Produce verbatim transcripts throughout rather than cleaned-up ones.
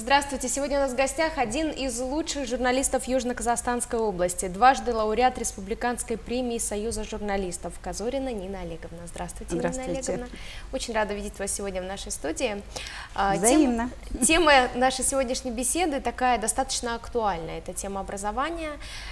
Здравствуйте! Сегодня у нас в гостях один из лучших журналистов Южно-Казахстанской области, дважды лауреат Республиканской премии Союза журналистов Казорина Нина Олеговна. Здравствуйте, Здравствуйте, Нина Олеговна. Очень рада видеть вас сегодня в нашей студии. Взаимно. Тема, тема нашей сегодняшней беседы такая достаточно актуальная. Это тема образования.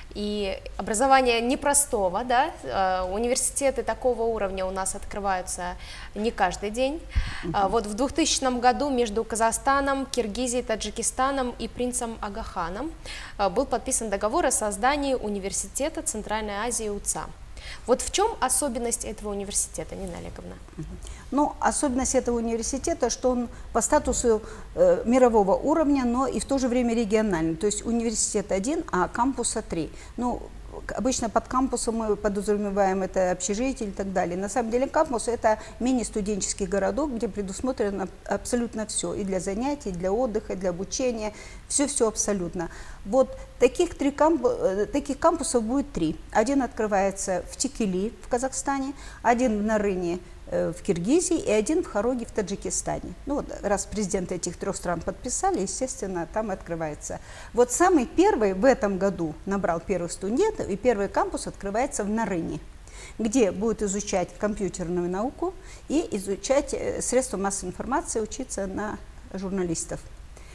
И образование непростого, да, университеты такого уровня у нас открываются не каждый день. Uh-huh. Вот в двухтысячном году между Казахстаном, Киргизией, Таджикистаном и принцем Агаханом был подписан договор о создании университета Центральной Азии УЦА. Вот в чем особенность этого университета, Нина Олеговна? Ну, особенность этого университета, что он по статусу э, мирового уровня, но и в то же время региональный. То есть университет один, а кампуса три. Ну, обычно под кампусом мы подразумеваем это общежитие и так далее. На самом деле кампус — это мини-студенческий городок, где предусмотрено абсолютно все. И для занятий, и для отдыха, и для обучения. Все-все абсолютно. Вот таких, три кампу, таких кампусов будет три. Один открывается в Текели в Казахстане, один в Нарыне в Киргизии и один в Хароге в Таджикистане. Ну вот, раз президенты этих трех стран подписали, естественно, там открывается. Вот самый первый в этом году набрал первых студентов, и первый кампус открывается в Нарыне, где будет изучать компьютерную науку и изучать средства массовой информации, учиться на журналистов.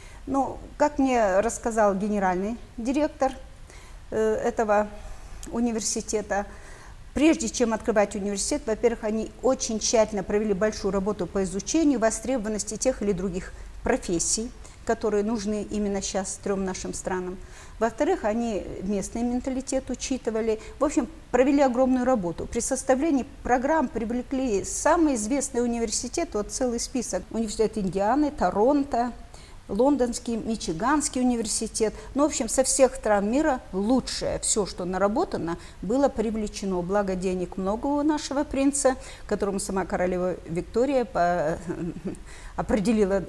Ну, как мне рассказал генеральный директор э, этого университета, прежде чем открывать университет, во-первых, они очень тщательно провели большую работу по изучению востребованности тех или других профессий, которые нужны именно сейчас трем нашим странам. Во-вторых, они местный менталитет учитывали. В общем, провели огромную работу. При составлении программ привлекли самые известные университеты, вот целый список. Университет Индианы, Торонто, Лондонский, Мичиганский университет. Ну, в общем, со всех стран мира лучшее, все, что наработано, было привлечено. Благо денег много у нашего принца, которому сама королева Виктория по... определила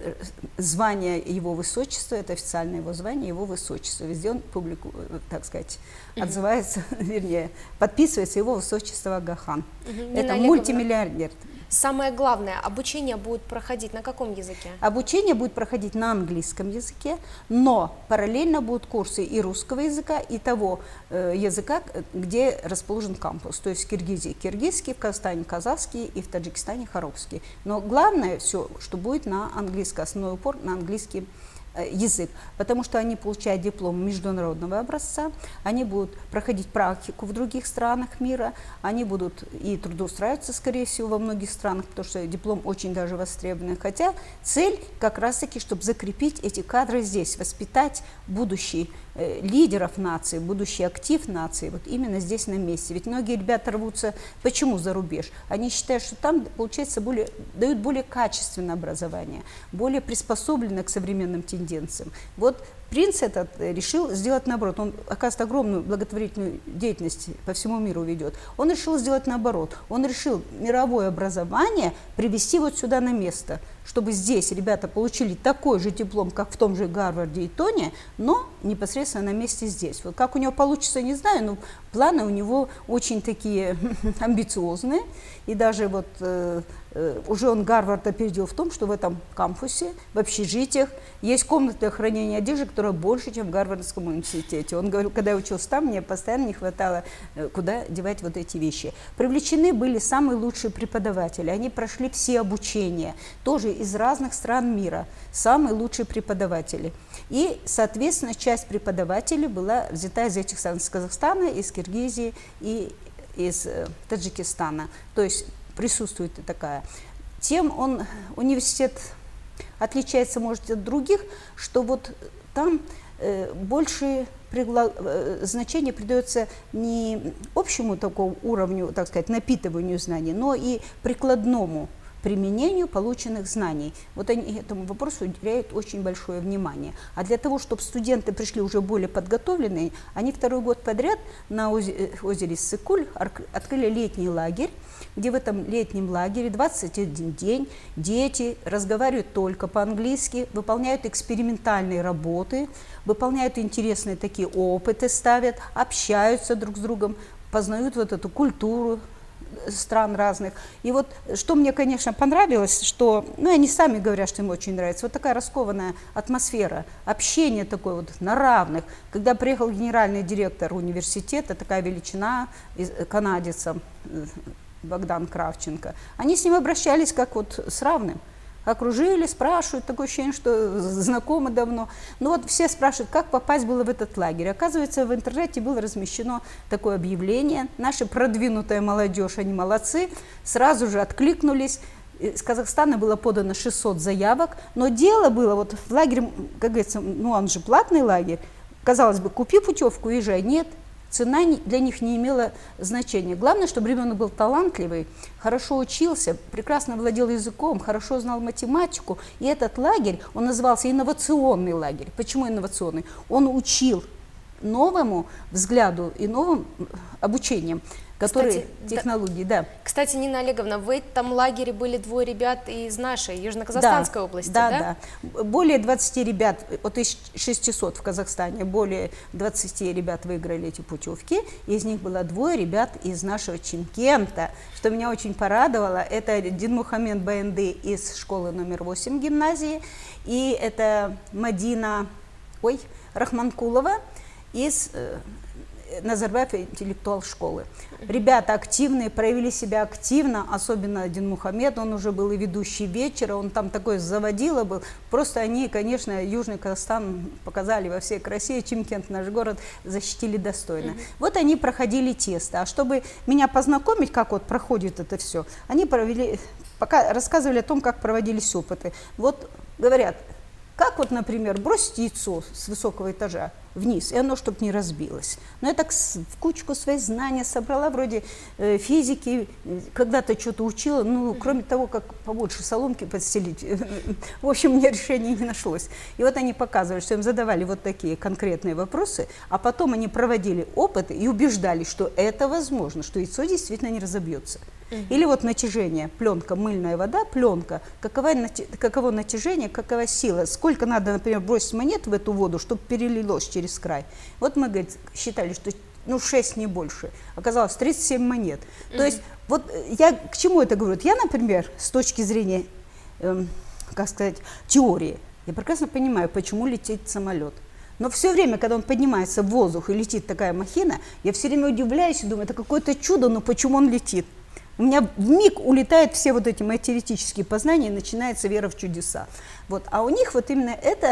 звание его высочества, это официальное его звание, его высочество. Везде он публику, так сказать, отзывается, вернее, подписывается его высочество Агахан. Это мультимиллиардер. Самое главное, обучение будет проходить на каком языке? Обучение будет проходить на английском языке, но параллельно будут курсы и русского языка, и того э, языка, где расположен кампус. То есть в Киргизии киргизский, в Казахстане казахский и в Таджикистане хорогский. Но главное все, что будет на английском, основной упор на английский язык, потому что они получают диплом международного образца, они будут проходить практику в других странах мира, они будут и трудоустраиваться, скорее всего, во многих странах, потому что диплом очень даже востребованный. Хотя цель как раз-таки, чтобы закрепить эти кадры здесь, воспитать будущий э, лидеров нации, будущий актив нации, вот именно здесь на месте. Ведь многие ребята рвутся, почему за рубеж? Они считают, что там, получается, более, дают более качественное образование, более приспособленное к современным тенденциям. Вот принц этот решил сделать наоборот. Он, оказывается, огромную благотворительную деятельность по всему миру ведет. Он решил сделать наоборот. Он решил мировое образование привести вот сюда на место, чтобы здесь ребята получили такой же диплом, как в том же Гарварде и Тоне, но непосредственно на месте здесь. Вот как у него получится, не знаю, но планы у него очень такие амбициозные. И даже вот э, э, уже он Гарвард опередил в том, что в этом кампусе, в общежитиях, есть комната для хранения одежды, которая больше, чем в Гарвардском университете. Он говорил, когда я учился там, мне постоянно не хватало, э, куда девать вот эти вещи. Привлечены были самые лучшие преподаватели. Они прошли все обучения, тоже из разных стран мира, самые лучшие преподаватели. И, соответственно, часть преподавателей была взята из этих стран, из Казахстана, из Киргизии и из э, Таджикистана. То есть присутствует такая. Тем он, университет отличается, может, от других, что вот там э, больше пригла... э, значение придается не общему такому уровню, так сказать, напитыванию знаний, но и прикладному применению полученных знаний. Вот они этому вопросу уделяют очень большое внимание. А для того, чтобы студенты пришли уже более подготовленные, они второй год подряд на озере, озере Сыкуль открыли летний лагерь, где в этом летнем лагере двадцать один день дети разговаривают только по-английски, выполняют экспериментальные работы, выполняют интересные такие опыты, ставят, общаются друг с другом, познают вот эту культуру стран разных. И вот что мне, конечно, понравилось, что, ну, они сами говорят, что им очень нравится, вот такая раскованная атмосфера, общение такое вот на равных. Когда приехал генеральный директор университета, такая величина, канадец Богдан Кравченко, они с ним обращались как вот с равным. Окружили, спрашивают, такое ощущение, что знакомы давно. Ну вот все спрашивают, как попасть было в этот лагерь. Оказывается, в интернете было размещено такое объявление. Наша продвинутая молодежь, они молодцы, сразу же откликнулись. Из Казахстана было подано шестьсот заявок, но дело было, вот в лагере, как говорится, ну он же платный лагерь, казалось бы, купи путевку, езжай. Нет. Цена для них не имела значения. Главное, чтобы ребенок был талантливый, хорошо учился, прекрасно владел языком, хорошо знал математику. И этот лагерь, он назывался инновационный лагерь. Почему инновационный? Он учил новому взгляду и новым обучением, которые Кстати, технологии, да. да. Кстати, Нина Олеговна, в этом лагере были двое ребят из нашей Южно-Казахстанской да, области, да? Да, да. Более двадцати ребят, от тысячи шестисот в Казахстане, более двадцати ребят выиграли эти путевки. Из них было двое ребят из нашего Чимкента. Что меня очень порадовало, это Динмухамед Баянды из школы номер восемь гимназии, и это Мадина ой, Рахманкулова из Назарбаев интеллектуал школы. Ребята активные, проявили себя активно, особенно Динмухамед, он уже был и ведущий вечера, он там такой заводила был. Просто они, конечно, Южный Казахстан показали во всей красе, Чимкент, наш город, защитили достойно. Mm-hmm. Вот они проходили тесто. А чтобы меня познакомить, как вот проходит это все, они провели, пока рассказывали о том, как проводились опыты. Вот говорят, как вот, например, бросить яйцо с высокого этажа вниз, и оно, чтобы не разбилось. Но я так в кучку свои знания собрала, вроде э, физики, когда-то что-то учила, ну, кроме того, как побольше соломки подстелить, в общем, мне решения не нашлось. И вот они показывали, что им задавали вот такие конкретные вопросы, а потом они проводили опыты и убеждали, что это возможно, что яйцо действительно не разобьется. Или вот натяжение, пленка, мыльная вода, пленка, каково, каково натяжение, какова сила, сколько надо, например, бросить монет в эту воду, чтобы перелилось через край. Вот мы, говорит, считали, что ну шесть, не больше, оказалось тридцать семь монет. Mm-hmm. То есть вот я к чему это говорю? Я, например, с точки зрения, эм, как сказать, теории, я прекрасно понимаю, почему летит самолет. Но все время, когда он поднимается в воздух и летит такая махина, я все время удивляюсь и думаю, это какое-то чудо, но почему он летит? У меня вмиг улетают все вот эти мои теоретические познания, и начинается вера в чудеса. Вот. А у них вот именно это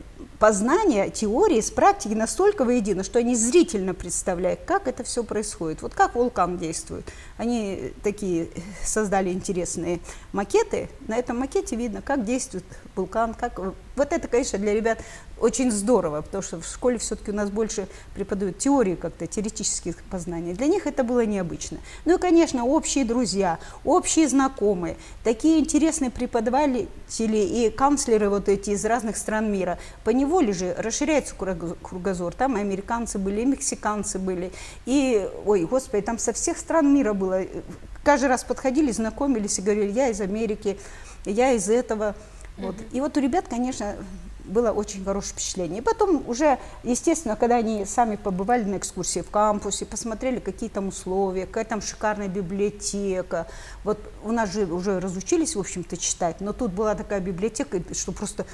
познание теории с практики настолько воедино, что они зрительно представляют, как это все происходит. Вот как вулкан действует. Они такие создали интересные макеты. На этом макете видно, как действует вулкан. Как... Вот это, конечно, для ребят очень здорово, потому что в школе все-таки у нас больше преподают теории как-то, теоретических познаний. Для них это было необычно. Ну и, конечно, общие друзья, общие знакомые, такие интересные преподаватели и канцлеры вот эти из разных стран мира. Поневоле же расширяется кругозор. Там и американцы были, и мексиканцы были, и, ой, господи, там со всех стран мира было. Каждый раз подходили, знакомились и говорили, я из Америки, я из этого. Вот. И вот у ребят, конечно, было очень хорошее впечатление. И потом уже, естественно, когда они сами побывали на экскурсии в кампусе, посмотрели, какие там условия, какая там шикарная библиотека. Вот у нас же уже разучились, в общем-то, читать, но тут была такая библиотека, что просто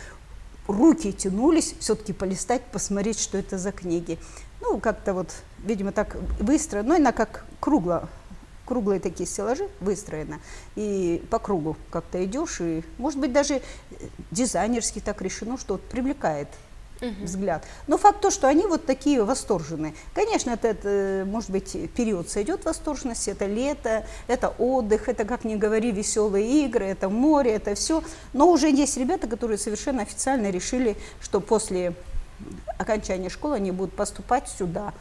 руки тянулись все-таки полистать, посмотреть, что это за книги. Ну, как-то вот, видимо, так быстро, но она как кругло. Круглые такие стеллажи выстроены, и по кругу как-то идешь, и, может быть, даже дизайнерски так решено, что вот привлекает uh-huh. взгляд. Но факт то, что они вот такие восторженные. Конечно, это, это, может быть, период сойдет восторженности, это лето, это отдых, это, как ни говори, веселые игры, это море, это все. Но уже есть ребята, которые совершенно официально решили, что после окончания школы они будут поступать сюда.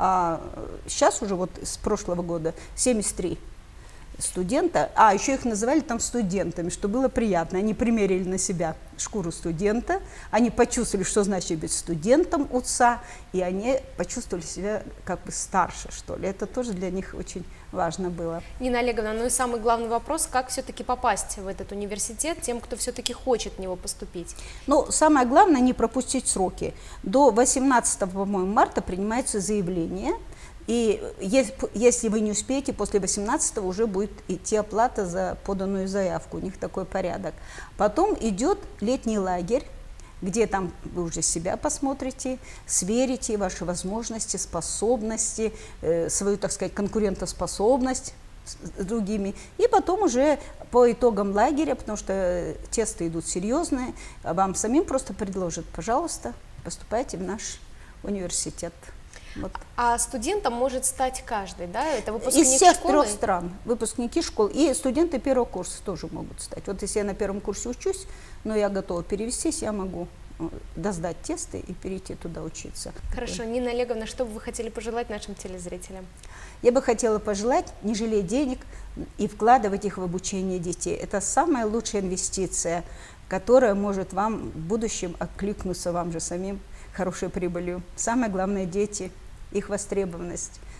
А сейчас уже вот с прошлого года семьдесят три студента, а еще их называли там студентами, что было приятно. Они примерили на себя шкуру студента, они почувствовали, что значит быть студентом УЦА, и они почувствовали себя как бы старше, что ли. Это тоже для них очень важно было. Нина Олеговна, ну и самый главный вопрос, как все-таки попасть в этот университет тем, кто все-таки хочет в него поступить? Ну, самое главное, не пропустить сроки. До восемнадцатого, по-моему, марта принимаются заявления, И если вы не успеете, после восемнадцатого уже будет идти оплата за поданную заявку, у них такой порядок. Потом идет летний лагерь, где там вы уже себя посмотрите, сверите ваши возможности, способности, э, свою, так сказать, конкурентоспособность с другими. И потом уже по итогам лагеря, потому что тесты идут серьезные, вам самим просто предложат: пожалуйста, поступайте в наш университет. Вот. А студентом может стать каждый, да? Это выпускник из всех школы? трех стран, выпускники школ и студенты первого курса тоже могут стать. Вот если я на первом курсе учусь, но я готова перевестись, я могу досдать тесты и перейти туда учиться. Хорошо, Нина Олеговна, что бы вы хотели пожелать нашим телезрителям? Я бы хотела пожелать не жалеть денег и вкладывать их в обучение детей. Это самая лучшая инвестиция, которая может вам в будущем откликнуться вам же самим хорошей прибылью. Самое главное — дети, их востребованность.